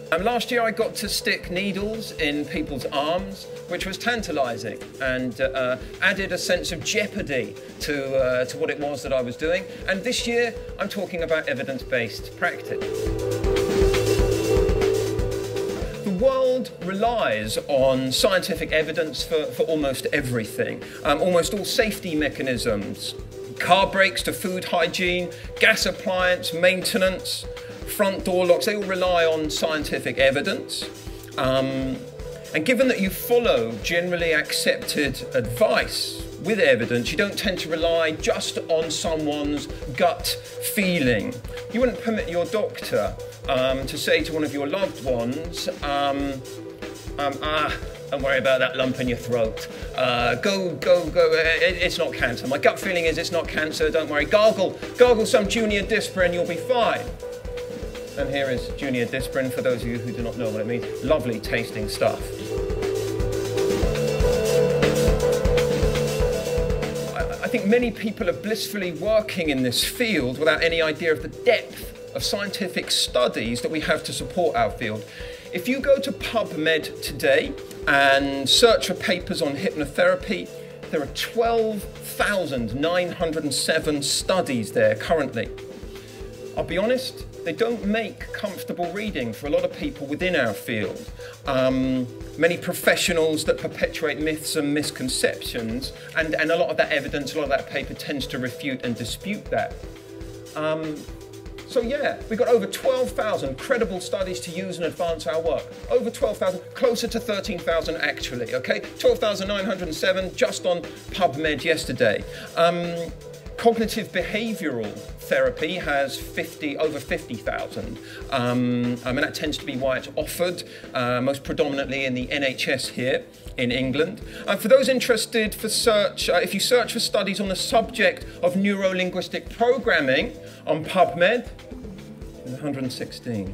Last year I got to stick needles in people's arms, which was tantalising and added a sense of jeopardy to what it was that I was doing. And this year I'm talking about evidence-based practice. The world relies on scientific evidence for almost everything. Almost all safety mechanisms, car brakes to food hygiene, gas appliance maintenance, front door locks, they all rely on scientific evidence. And given that you follow generally accepted advice with evidence, you don't tend to rely just on someone's gut feeling. You wouldn't permit your doctor to say to one of your loved ones, don't worry about that lump in your throat. Go, it's not cancer. My gut feeling is it's not cancer, don't worry. Gargle some Junior Disprin, you'll be fine. And here is Junior Disprin, for those of you who do not know what it means. Lovely tasting stuff. I think many people are blissfully working in this field without any idea of the depth of scientific studies that we have to support our field. If you go to PubMed today and search for papers on hypnotherapy, there are 12,907 studies there currently. I'll be honest, they don't make comfortable reading for a lot of people within our field. Many professionals that perpetuate myths and misconceptions, and a lot of that evidence, a lot of that paper tends to refute and dispute that. So yeah, we've got over 12,000 credible studies to use and advance our work. Over 12,000, closer to 13,000 actually, okay? 12,907 just on PubMed yesterday. Cognitive behavioural therapy has over 50,000, and that tends to be why it's offered most predominantly in the NHS here in England. For those interested, if you search for studies on the subject of neuro-linguistic programming on PubMed, there's 116.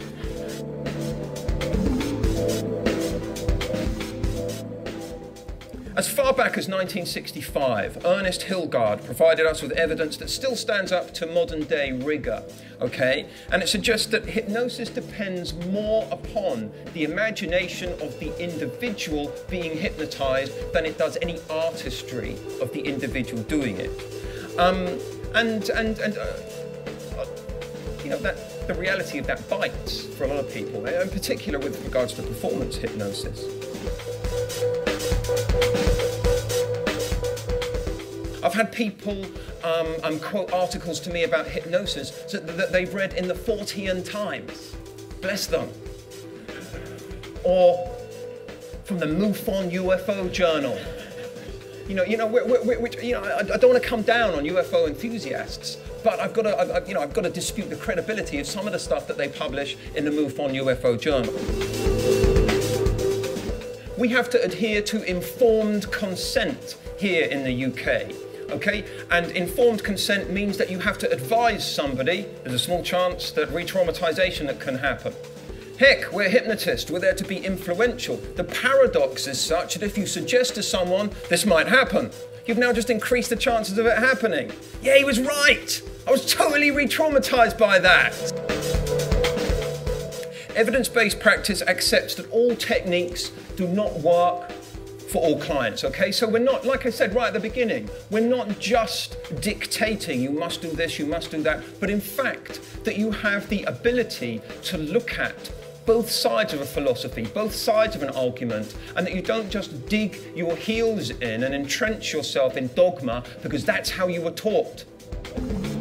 As far back as 1965, Ernest Hilgard provided us with evidence that still stands up to modern day rigour, okay? And it suggests that hypnosis depends more upon the imagination of the individual being hypnotised than it does any artistry of the individual doing it. You know, the reality of that bites for a lot of people, in particular with regards to performance hypnosis. I've had people quote articles to me about hypnosis that they've read in the 40 times. Bless them. Or from the MUFON UFO journal. I don't want to come down on UFO enthusiasts, but I've got to dispute the credibility of some of the stuff that they publish in the MUFON UFO journal. We have to adhere to informed consent here in the UK. Okay, and informed consent means that you have to advise somebody. There's a small chance that re-traumatization that can happen. Heck, we're hypnotists, we're there to be influential. The paradox is such that if you suggest to someone this might happen, you've now just increased the chances of it happening. Yeah, he was right. I was totally re-traumatized by that. Evidence-based practice accepts that all techniques do not work for all clients, okay? So we're not, like I said right at the beginning, we're not just dictating you must do this, you must do that, but in fact that you have the ability to look at both sides of a philosophy, both sides of an argument, and that you don't just dig your heels in and entrench yourself in dogma because that's how you were taught.